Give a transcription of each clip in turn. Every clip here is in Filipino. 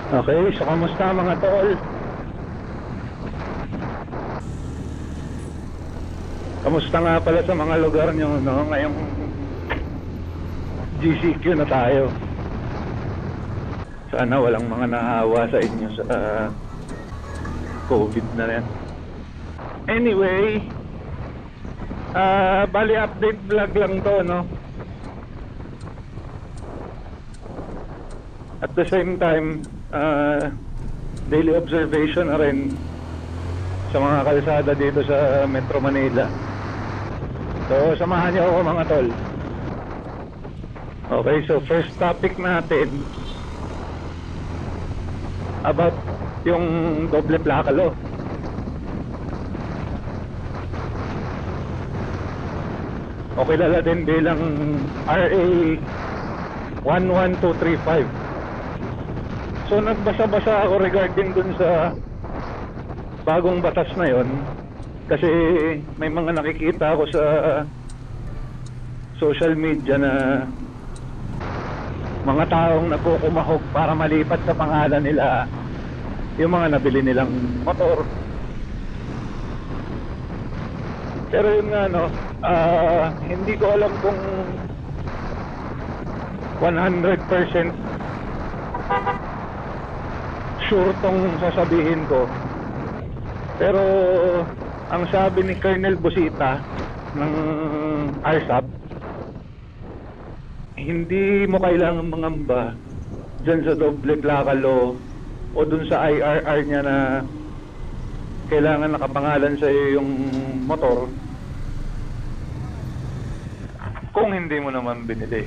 Okay, so kamusta mga tol? Kamusta nga pala sa mga lugar nyo, no? Ngayong GCQ na tayo. Sana walang mga naawa sa inyo sa COVID na yan. Anyway, bali update vlog lang to, no? At the same time, daily observation na rin sa mga kalsada dito sa Metro Manila. So, samahan niyo ako mga tol. Okay, so first topic natin about yung doble plaka law. O kilala din bilang RA 11235. So nagbasa-basa ako regarding dun sa bagong batas na yon, kasi may mga nakikita ako sa social media na mga taong napukumahog para malipat sa pangalan nila yung mga nabili nilang motor. Pero yun nga, no, hindi ko alam kung 100% sure tong sasabihin ko. Pero ang sabi ni Colonel Busita ng RSAP, hindi mo kailangan mangamba dyan sa doble plaka law o dun sa IRR niya na kailangan nakapangalan sa iyo yung motor kung hindi mo naman binili.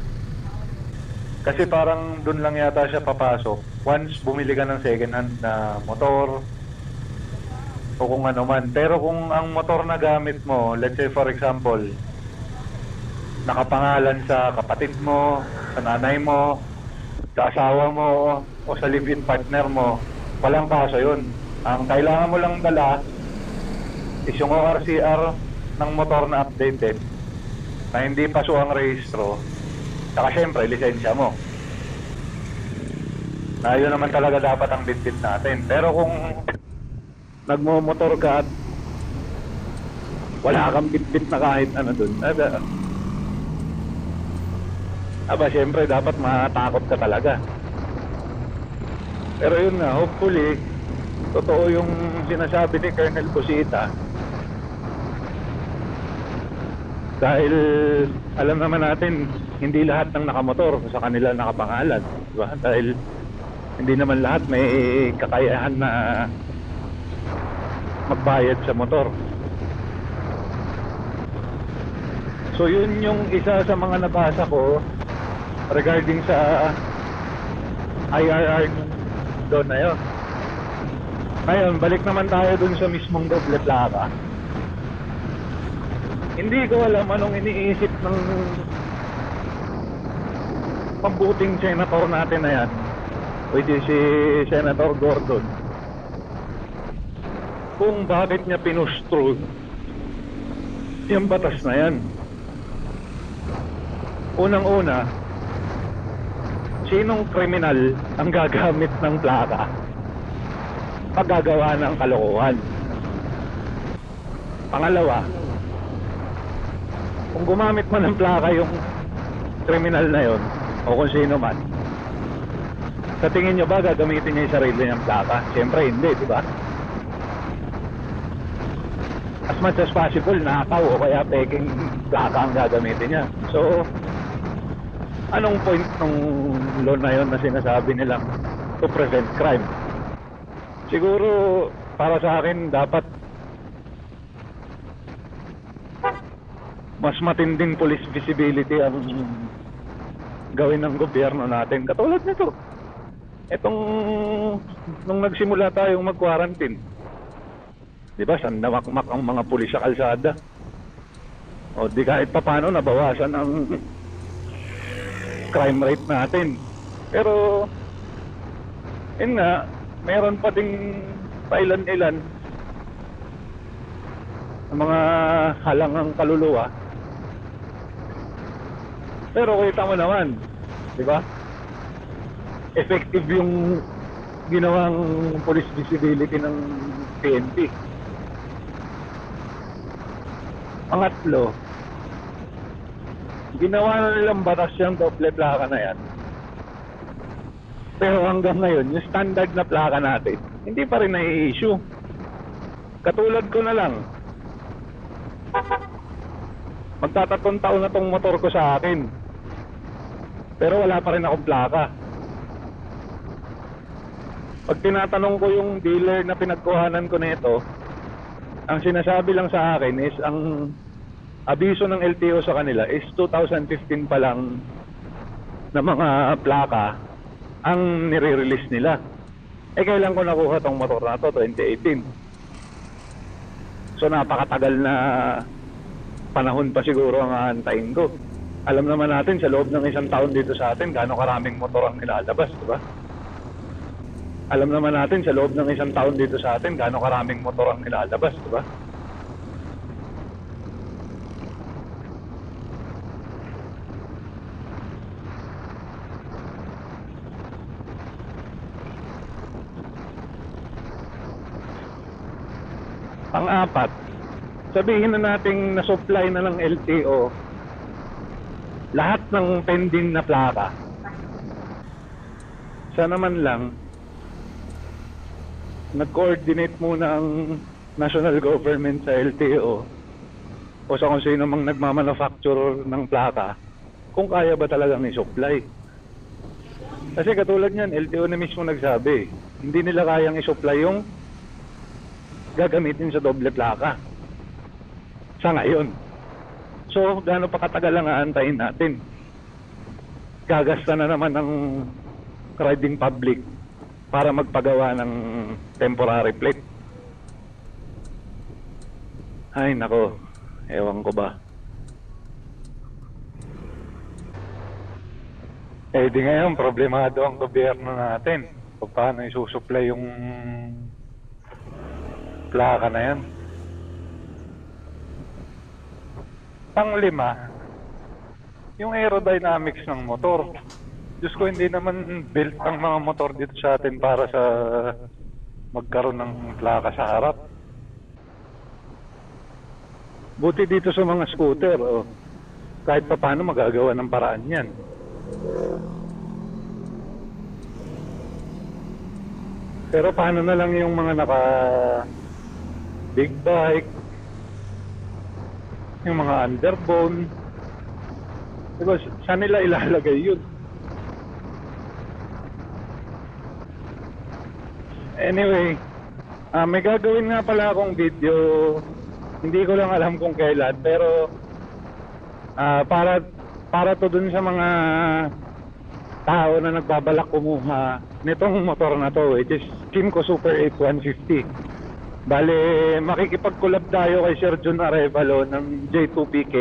Kasi parang dun lang yata siya papasok once bumili ka ng second hand na motor o kung ano man. Pero kung ang motor na gamit mo, let's say for example, nakapangalan sa kapatid mo, sa nanay mo, sa asawa mo, o sa live-in partner mo, walang kaso yun. Ang kailangan mo lang dala is yung ORCR ng motor na updated, na hindi pa so ang rehistro, saka syempre lisensya mo. Na yun naman talaga dapat ang bitbit natin. Pero kung nagmo-motor ka at wala kang bitbit na kahit ano dun, syempre dapat matakot ka talaga. Pero yun nga, hopefully totoo yung sinasabi ni Colonel Busita, dahil alam naman natin hindi lahat ng nakamotor sa kanila nakapangalan, diba? Dahil hindi naman lahat may kakayahan na magbayad sa motor. So yun yung isa sa mga nabasa ko regarding sa IRR doon na yun. Ngayon, balik naman tayo dun sa mismong doble plaka. Hindi ko alam anong iniisip ng mabuting senator natin na yan, which is si Senator Gordon, kung bakit niya pinustro yung batas na yan. Unang-una, sinong kriminal ang gagamit ng plaka paggagawa ng kalokohan? Pangalawa, kung gumamit man ng plaka yung kriminal na yon o kung sino man, sa tingin nyo ba gagamitin niya yung sarili niyang plaka? Siyempre hindi, di ba? As much as possible, nakaw o kaya peking plaka ang gagamitin niya. So anong point ng law na yon na sinasabi nilang to prevent crime? Siguro para sa akin dapat mas matinding police visibility ang gawin ng gobyerno natin. Katulad nito, etong nung nagsimula tayong mag-quarantine, di ba, sandamakmak ang mga pulis sa kalsada, o di kahit papano nabawasan ang crime rate natin. Pero yun nga, meron pa ding pailan-ilan ng mga halangang kaluluwa. Pero kita mo naman, di ba, effective yung ginawang police visibility ng PNP. Pangatlo, ginawa na nilang batas yung doble plaka na yan. Pero hanggang ngayon, yung standard na plaka natin, hindi pa rin nai-issue. Katulad ko na lang, magtatatong taon na tong motor ko sa akin, pero wala pa rin akong plaka. Pag tinatanong ko yung dealer na pinagkuhanan ko nito, ang sinasabi lang sa akin is ang abiso ng LTO sa kanila is 2015 pa lang na mga plaka ang nire-release nila. Eh kailan ko nakuha tong motor na to? 2018. So napakatagal na panahon pa siguro ang aantayin ko. Alam naman natin sa loob ng isang taon dito sa atin gaano karaming motor ang nilalabas, diba? Alam naman natin sa loob ng isang taon dito sa atin gaano karaming motor ang nilalabas, diba? Pang-apat, sabihin na nating na-supply na ng LTO lahat ng pending na plaka. Sana man lang nag-coordinate muna ang national government sa LTO o sa kung sino mang nagmamanufacture ng plaka kung kaya ba talagang i-supply. Kasi katulad niyan, LTO na mismo nagsabi, hindi nila kayang i-supply yung gagamitin sa doble plaka sa ngayon. So gaano pa katagal ang aantayin natin? Gagasta na naman ng riding public para magpagawa ng temporary plate. Ay nako, ewan ko ba. Eh di ngayon problemado ang gobyerno natin kung paano isusupply yung plaka na yan. Pang-lima, yung aerodynamics ng motor. Diyos ko, hindi naman built ang mga motor dito sa atin para sa magkaroon ng plaka sa harap. Buti dito sa mga scooter, kahit pa paano magagawa ng paraan yan. Pero paano na lang yung mga naka big bike, yung mga underbone, diba, saan nila ilalagay yun? Anyway, may gagawin nga pala akong video, hindi ko lang alam kung kailan, pero para to dun sa mga tao na nagbabalak kumuha nitong motor na to, which is Kymco Super 150. Bale, makikipag-collab tayo kay Sir John Arevalo ng J2PK.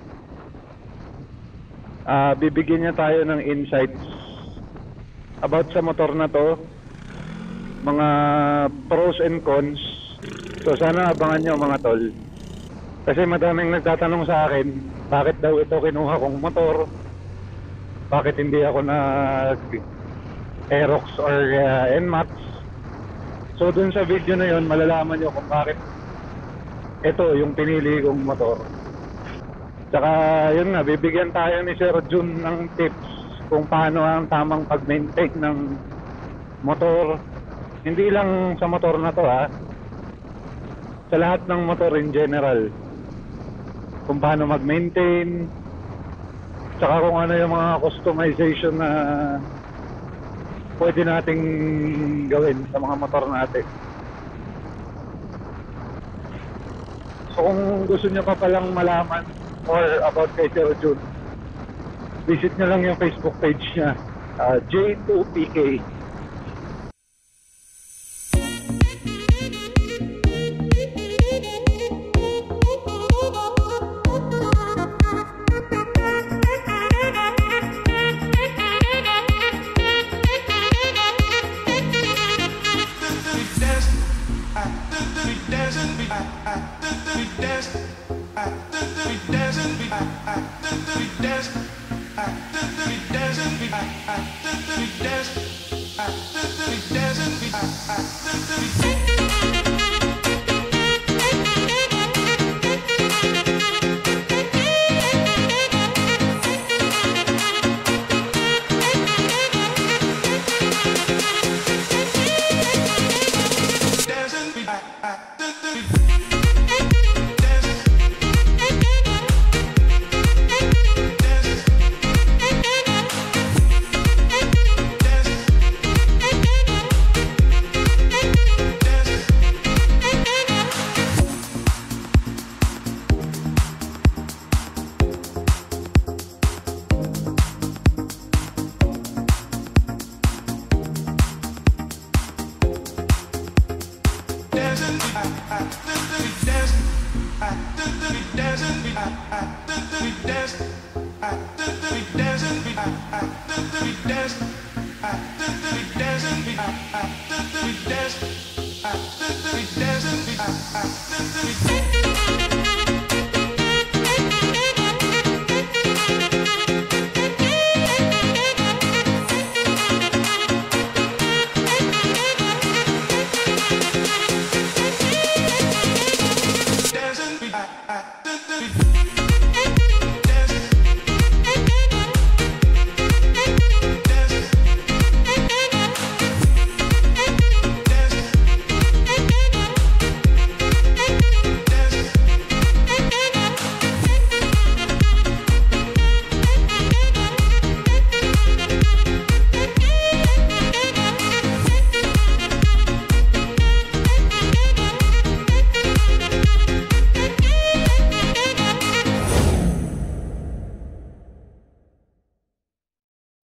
Bibigyan niya tayo ng insights about sa motor na to, mga pros and cons. So sana abangan nyo mga tol, kasi madaming nagtatanong sa akin bakit daw ito kinuha kong motor, bakit hindi ako nag Aerox or NMAX. So dun sa video na yon malalaman nyo kung bakit ito yung pinili kong motor. Tsaka yun nga, bibigyan tayo ni Sir Jun ng tips kung paano ang tamang pag-maintain ng motor. Hindi lang sa motor na to sa lahat ng motor in general, kung paano mag-maintain, tsaka kung ano yung mga customization na pwede nating gawin sa mga motor natin. So kung gusto nyo pa palang malaman or about kay Sir Jun, visit nyo lang yung Facebook page niya, J2PK. We dance I